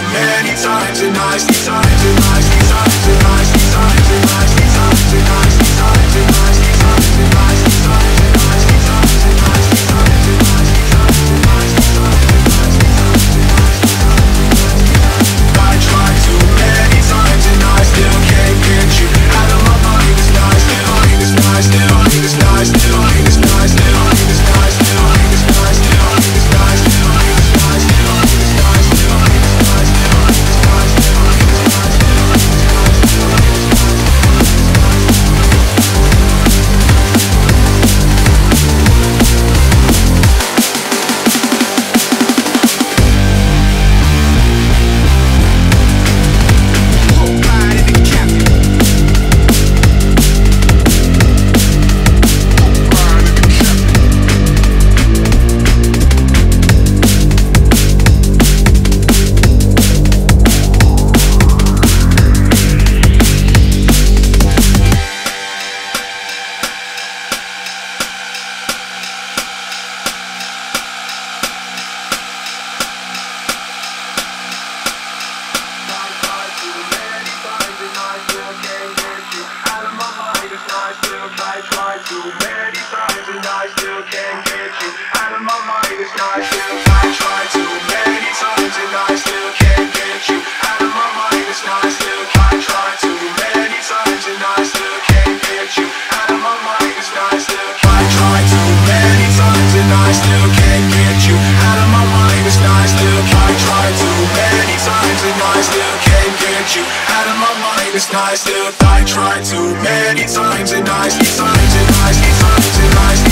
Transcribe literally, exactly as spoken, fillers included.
many times and I, times and I, times and I, times and I, times and I, times and I, times and I, times and I, times and I, times and I, times and I, I tried too many times and I still can't get you out of my mind. It's nice, still, it's nice, still, it's nice, still, it's nice, still, it's nice, still, it's nice, still, it's nice, still, it's nice, still, it's nice, still, it's nice, still, it's nice, still, it's nice, still, it's nice, still, I tried too many times and I, times and I, times and I, times and I.